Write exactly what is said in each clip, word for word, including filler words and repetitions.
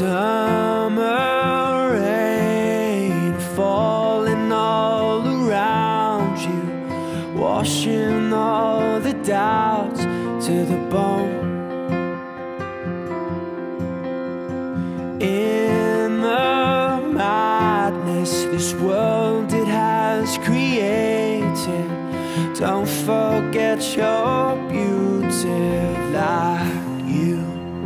Summer rain falling all around you, washing all the doubts to the bone. In the madness this world it has created, don't forget your beauty like you.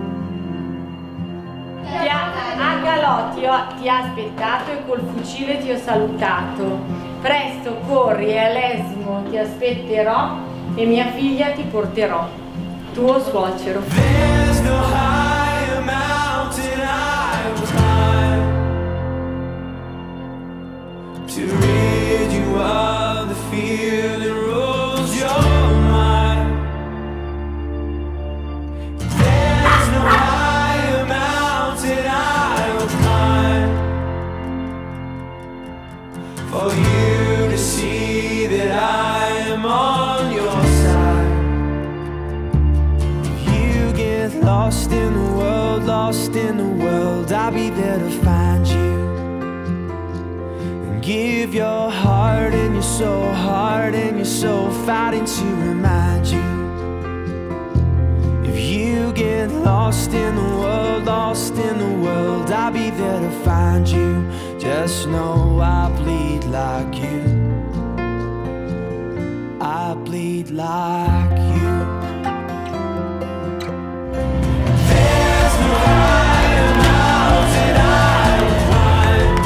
Agalò ti, ho, ti ha aspettato e col fucile ti ho salutato. Presto corri e all'Esimo ti aspetterò e mia figlia ti porterò. Tuo suocero. There's no higher mountain I will climb to rid you of the fear that rules your mind. There's no higher mountain I will climb for you to see that I am on your side. If you get lost in the world, lost in the world, I'll be there to find you. And give your heart and your soul, heart and your soul, fighting to remind you. If you get lost in the world, lost in the world, I'll be there to find you. Just know I bleed like you, I bleed like you. There's no higher mountain I will climb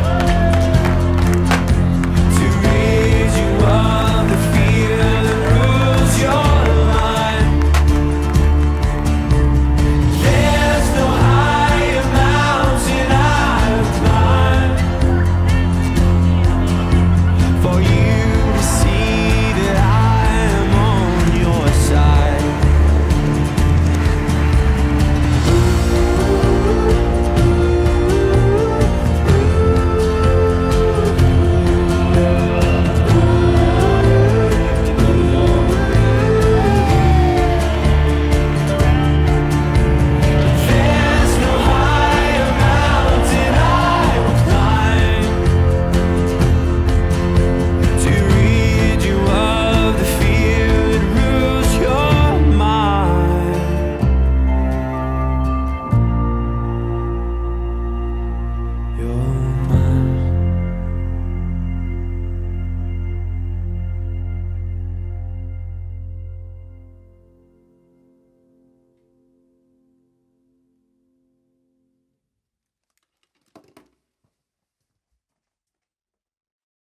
to rid you of the fear that rules your mind. There's no higher mountain I will climb for you to see that I am on your side. There's no higher mountain I will climb to rid you of the fear that rules your mind. Your